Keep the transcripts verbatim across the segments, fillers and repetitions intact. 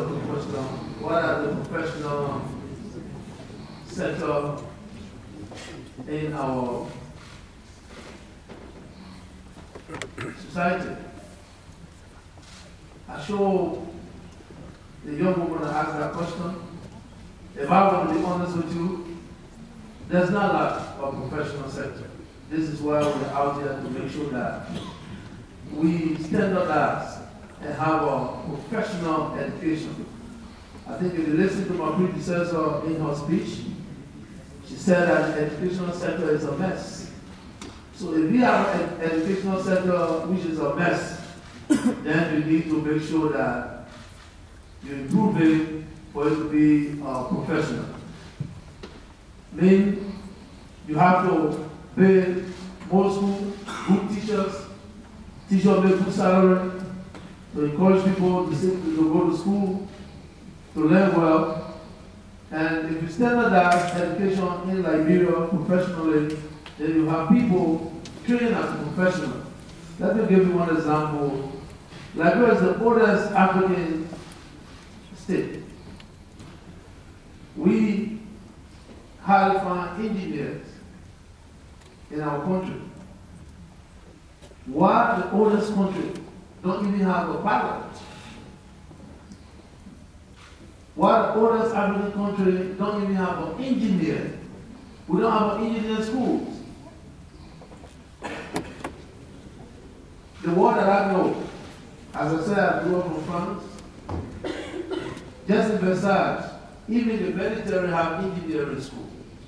of professional, what are the professional sector in our society. I show the young woman that asked that question. If I want to be honest with you, there's not a lot of professional sector. This is why we're out here to make sure that we standardize and have a professional education. I think if you listen to my predecessor in her speech, she said that the educational sector is a mess. So if we have an educational sector which is a mess, then we need to make sure that you improve it for it to be uh, professional. Mean you have to pay more school, good teachers, teachers make good salary, to encourage people to, to go to school, to learn well. And if you standardize education in Liberia professionally, then you have people trained as a professional. Let me give you one example. Liberia is the oldest African state. We highly find engineers in our country. Why the oldest country don't even have a pilot? Why the oldest African country don't even have an engineer? We don't have an engineering schools. The one that I know, as I said, I grew up in France. Just in Versailles, even the military have engineering school.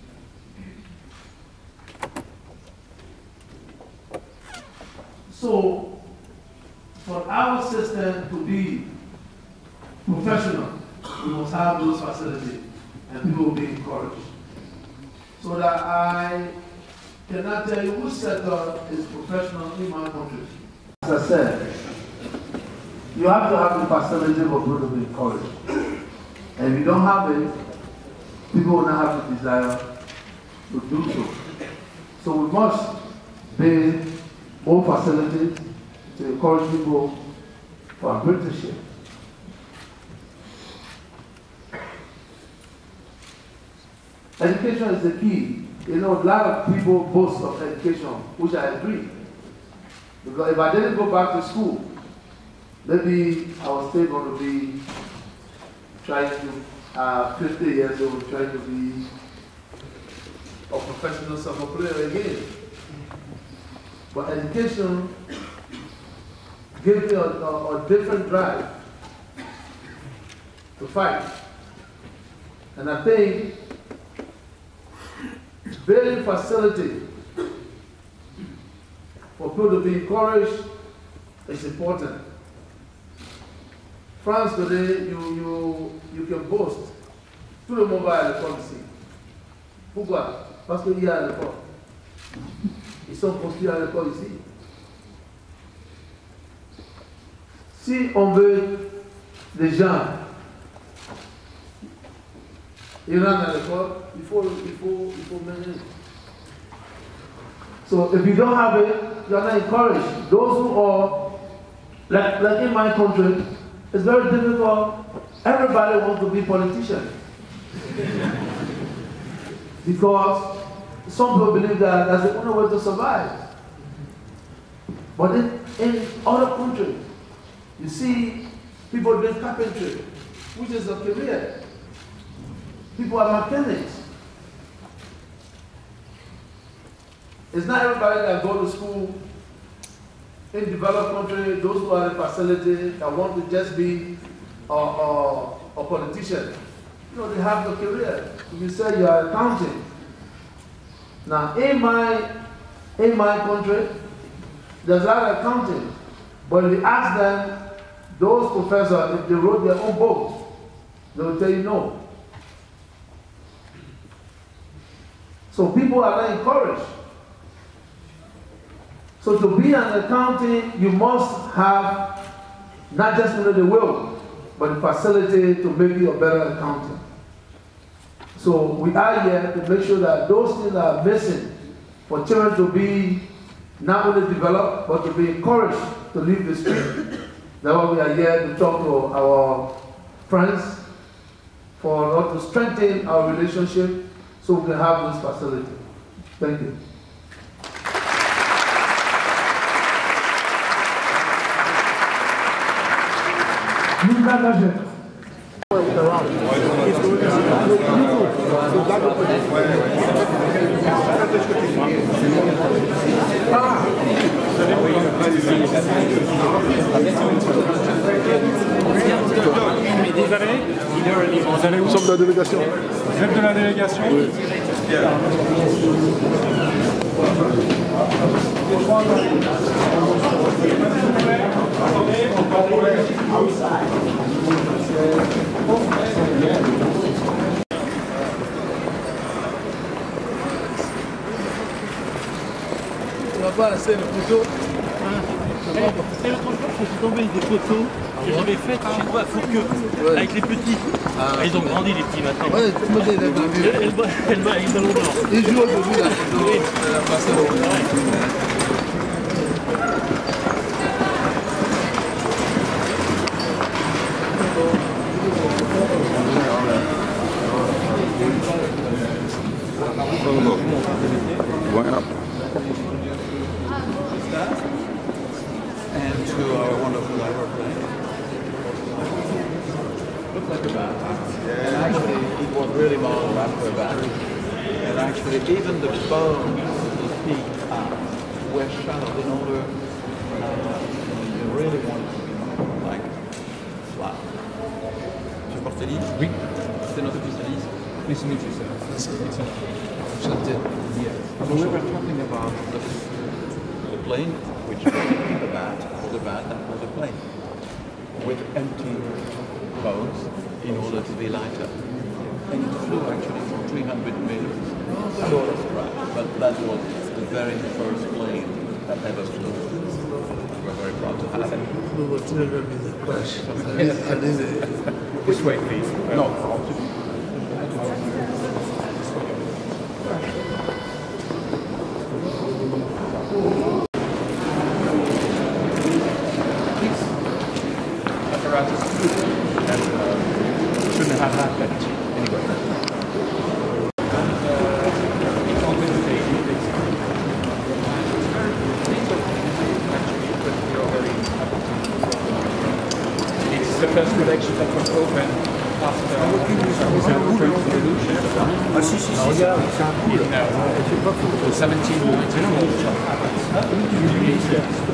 So, for our system to be professional, we must have those facilities and people will be encouraged. So that I cannot tell you which sector is professional in my country. As I said, you have to have the facility for people to be encouraged. And if you don't have it, people will not have the desire to do so. So we must build more facilities to encourage people for apprenticeship. Education is the key. You know, a lot of people boast of education, which I agree. Because if I didn't go back to school, maybe I was still going to be trying to, uh, fifty years old, trying to be a professional soccer player again. But education gives me a, a, a different drive to fight. And I think building facility for people to be encouraged is important. France today, you, you, you can boast. Tout le monde va à l'école ici. Pourquoi? Parce qu'il y a à l'école. Ils sont construits à l'école ici. Si on veut des gens, ils rentrent à l'école, il faut, il faut, il faut mener. So if you don't have it, you are not encouraged. Those who are, like, like in my country, it's very difficult. Everybody wants to be politician. Because some people believe that that's the only way to survive. But in, in other countries, you see people doing carpentry, which is a career. People are mechanics. It's not everybody that go to school in developed countries, those who are in facility that want to just be a, a, a politician. You know, they have the career. If you say you are accounting. Now, in my, in my country, there's a lot of accounting. But if you ask them, those professors, if they wrote their own books, they will tell you no. So people are not encouraged. So to be an accountant, you must have not just only the will, but the facility to make you a better accountant. So we are here to make sure that those things are missing for children to be not only developed, but to be encouraged to leave the street. That's why we are here to talk to our friends, for us to strengthen our relationship so we can have this facility. Thank you. Nous sommes de la délégation. Vous êtes de la délégation? Oui. On va pas laisser les photos. Et l'autre jour, je suis tombé des photos que j'avais faites chez toi à Fourqueux, ouais. Avec les petits. Ah, ah, ils ont grandi les petits maintenant. Ouais, tout le monde est là. Elle va, elle va avec le ballon d'or. Ils jouent aujourd'hui la photo. Oui. Voilà. And to our wonderful aeroplane. Looked like a bat. And actually, it was really modeled after a bat. And actually, even the bones of the feet uh, were shadowed in order, uh, you really wanted to be like flat. Tu portes tes livres? Oui. C'est notre spécialiste. Nice to meet you, sir. Nice to meet you. Yes. So we were talking about the, the plane, which was the bat, or the bat that was a plane, with empty bones in order to be lighter. And it flew actually for three hundred meters, sort of crash, but that was the very first plane that ever flew. We're very proud to have it. This way, please. No. And uh, shouldn't have happened anyway. It's the first collection that was opened after the revolution in seventeen ninety-four.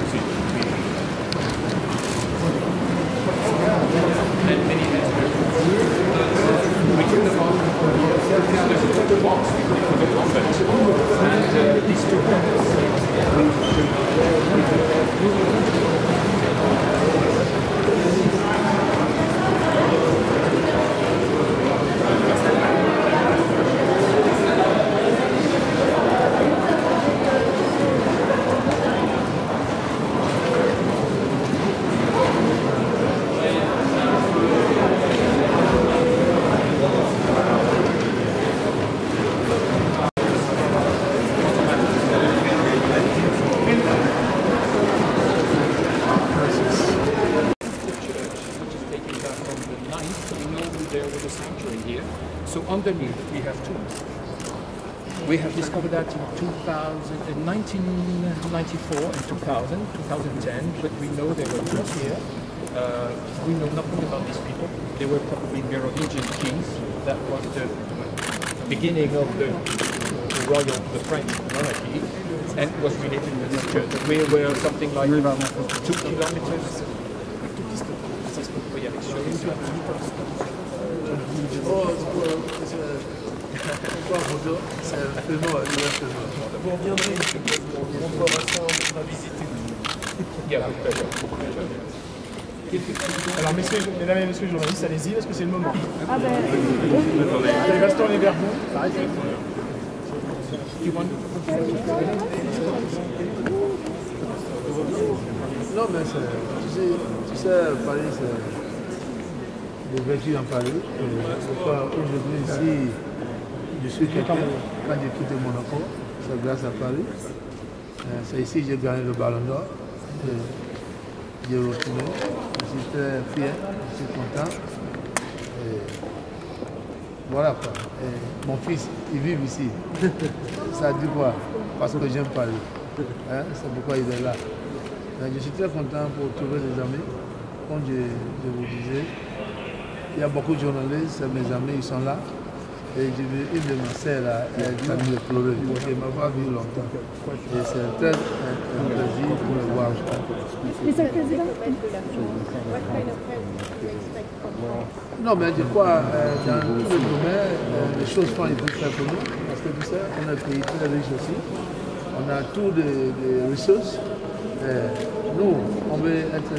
And many editors. We took them on the box, we put the convent, and uh, these two So underneath we have tombs. We have discovered that in two thousand, in nineteen ninety-four and two thousand, two thousand ten, but we know they were just here. Uh, we know nothing about these people. They were probably Merovingian kings. That was the beginning of the, the royal, the French monarchy, and it was related with this church. We were something like two kilometers. Oh, c'est un paiement, vous reviendrez, on pourra ça visiter. Alors, messieurs, mesdames et messieurs les journalistes, allez-y, parce que c'est le moment. Ah ben, Allez, Gaston, on est vers vous. Non, mais tu sais, tu sais, Paris, c'est des vertus en Paris. Aujourd'hui, ici, je suis quelqu'un, quand j'ai quitté Monaco, c'est grâce à Paris. C'est ici que j'ai gagné le Ballon d'Or. J'ai retourné, je suis très fier, je suis content. Voilà quoi. Et mon fils, il vit ici. Ça dit quoi? Parce que j'aime parler. Hein? C'est pourquoi il est là. Mais je suis très content pour trouver des amis. Comme je, je vous disais, il y a beaucoup de journalistes, mes amis, ils sont là. Et j'ai vu une de mes sœurs là, elle a mis le pleurer. Elle ne m'a pas vu longtemps. Et c'est très un, un plaisir pour le voir. Mister President? Non, mais je crois euh, dans tous les domaines, euh, les choses sont été faites pour nous. Parce que tu sais, on est un pays très riche aussi. On a tous les, les ressources. Euh, nous, on veut être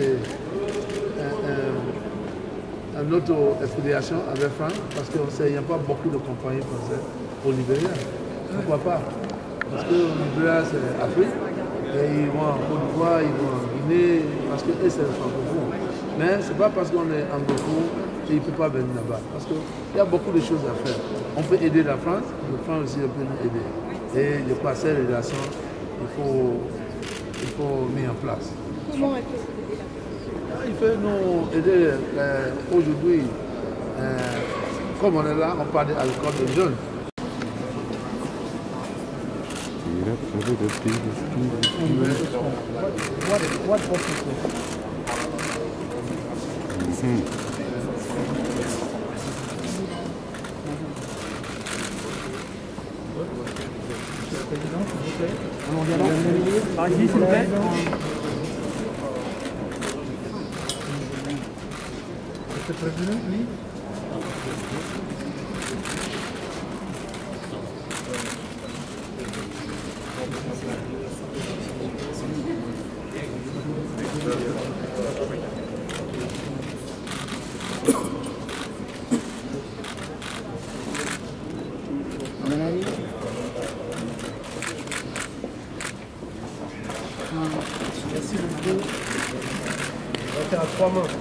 euh, une autre affiliation avec France parce qu'on sait qu'il n'y a pas beaucoup de compagnies françaises au Libéria. Pourquoi pas? Parce que le Libéria, c'est l'Afrique. Et ils vont en Côte d'Ivoire, ils vont en Guinée, parce que eux, c'est le francophone. Mais ce n'est pas parce qu'on est anglophone qu'il ne peut pas venir là-bas. Parce qu'il y a beaucoup de choses à faire. On peut aider la France, la France aussi peut nous aider. Et je crois que ces relations, il faut, il faut mettre en place. Comment elle peut aider la France? Il peut nous aider euh, aujourd'hui. Euh, comme on est là, on parle de l'alcool des jeunes. What, what office? Hmm. Président, s'il vous plaît. Allons dialogue. Par ici, s'il vous plaît. Monsieur le Président, oui. Merci beaucoup. On va faire à trois mains.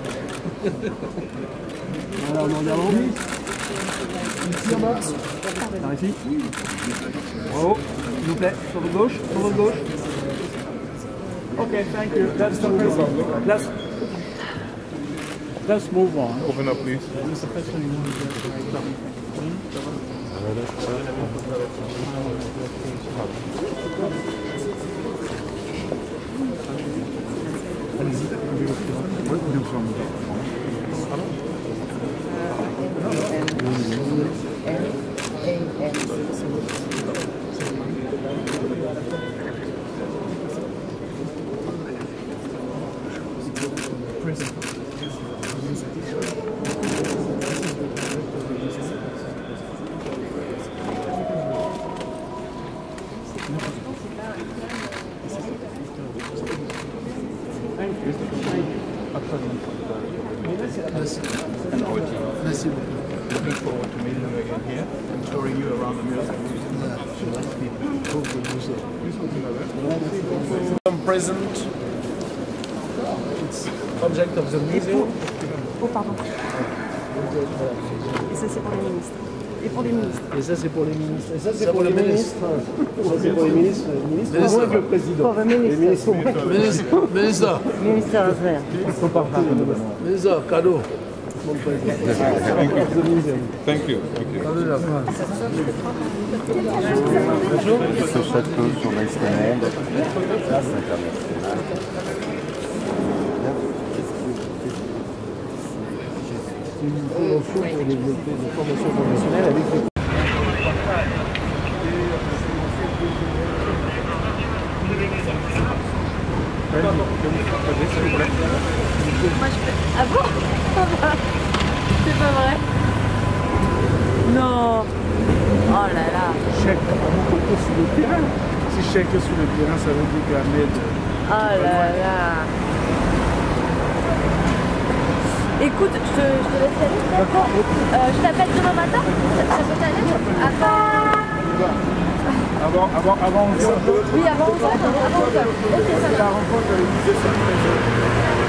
Alors, on en avant. Ici en bas. Par ici. Bravo. S'il vous plaît. Sur votre gauche. Sur votre gauche. Ok, thank you. That's the president. Let's, let's move on. Open up, please. Mister President, you want to get Merci. Merci beaucoup. Looking forward to meeting you again here and touring you around the music. Present. It's object of the museum. Oh, pardon. Et ça, c'est pour les ministres. Et pour les ministres. Et ça, c'est pour les ministres. Et ça, c'est pour les ministres. Ça, c'est pour les ministres. Ministre, Ministre. moins que le président. Pour le ministre. Les ministres sont moins que le Ministre, ministre, Ministre Azver. président. Partout. ministre, cadeau. Thank you. Thank you. Cadeau de la France. Ce château sur l'Est monde, c'est international. C'est une convention pour développer des formations professionnelles avec les Ah bon? C'est pas vrai? Non. Oh là là. chèques à mon côté sur le terrain. Si chèque sur le terrain, ça veut dire qu'Ahmed. Oh là là. Écoute, je te, je te laisse aller. D'accord. Euh, je t'appelle demain matin. Ça, ça peut t'aller? Avant. Avant, avant, avant onze heures. Oui, avant onze heures. Avant onze heures. Ok, ça va. La rencontre avec les